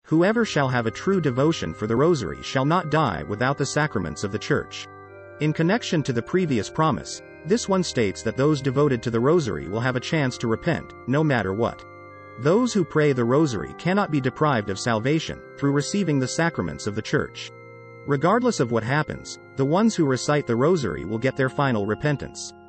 Whoever shall have a true devotion for the Rosary shall not die without the sacraments of the Church. In connection to the previous promise, this one states that those devoted to the Rosary will have a chance to repent, no matter what. Those who pray the Rosary cannot be deprived of salvation through receiving the sacraments of the Church. Regardless of what happens, the ones who recite the Rosary will get their final repentance.